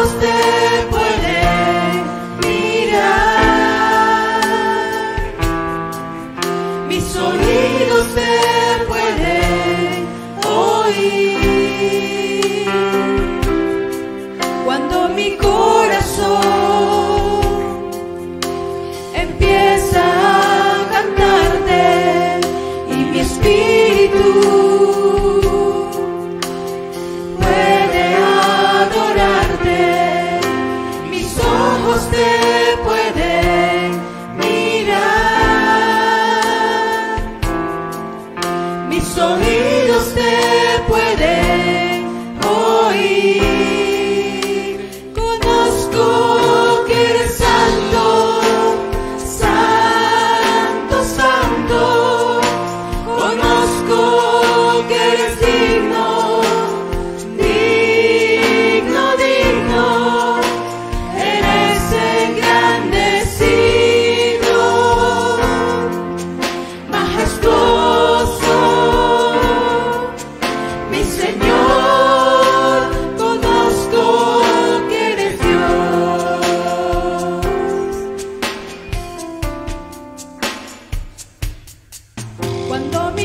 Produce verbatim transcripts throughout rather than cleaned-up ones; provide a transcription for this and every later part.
ojos te pueden mirar, mis oídos te pueden oír. Cuando mi corazón empieza a cantarte y mi espíritu te pueden mirar, mis oídos te pueden oír. Conozco que eres santo, santo, santo. Conozco que eres digno, digno, digno. Cuando mi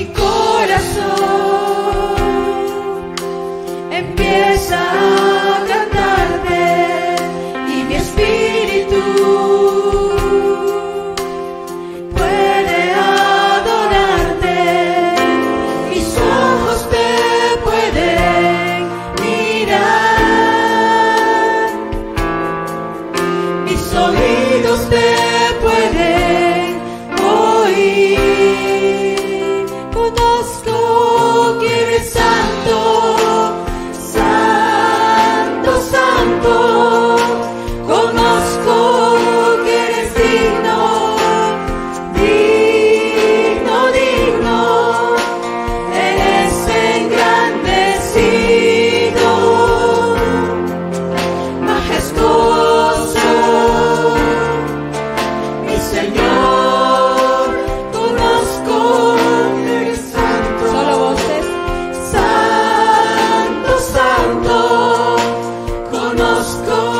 corazón empieza a cantarte y mi espíritu puede adorarte, mis ojos te pueden mirar, mis oídos te pueden oír. Conozco que eres santo, santo, santo. Conozco que eres digno, digno, digno. Eres engrandecido, majestuoso, mi Señor. Conozco santo, santo, conozco